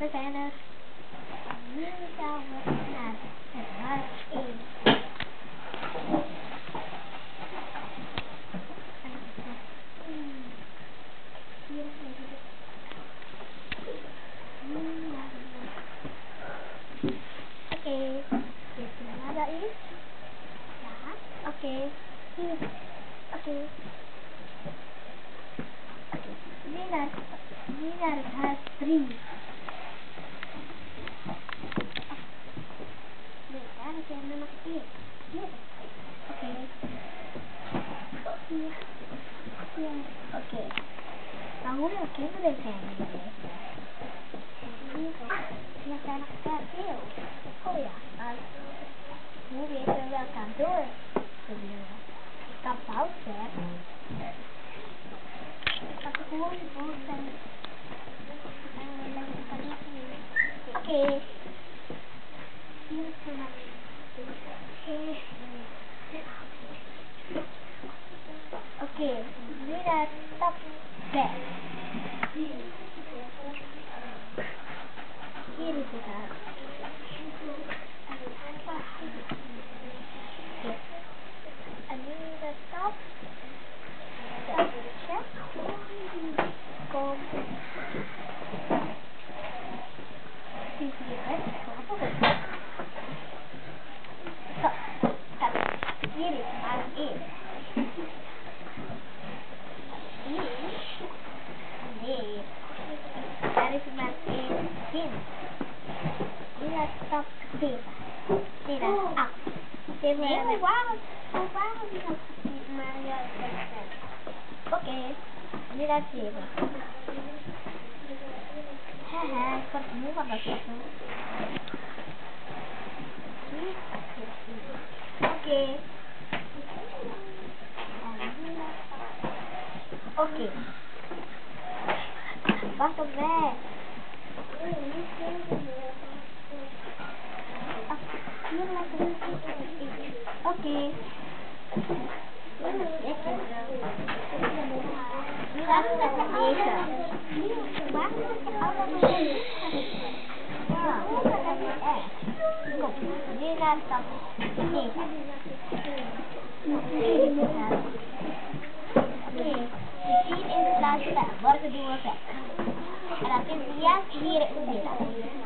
verder. Nu gaan we naar het maat 1. Oké, dit is nada is. Ja, oké. Hier. Oké. Nu naar het huis 3. Nee, daar heb je nummer 1. Hier. Oké. Hier. Hier. Oké. Maar hoeveel kinderen zijn er deze? Hier zijn nog heel veel. Oh ja, maar hoe weten we welke door te doen? Ik kan pauze. Als ik gewoon pauze. Oké. Hier is er nog. Oké, nu naar stap 6. Hier is het huis. Oké. En nu de stap 6. Kom. Zie je het? Hier is maar 1. Nee, daar is maar 1 kind. Nu naar stap 7. Nee, dat is 8. 7 nee, waarom is dat niet maar ja, oké, nu naar 7. Haha, ik word moe van dat zo. Oké. Oké. Pas op weg. Hier laten we oké. Nu laten we het eten. Kom, nu naar stap 9. Nee, 10 in de plaats 5. Morgen doen we 5. En dan is die hier in de middag.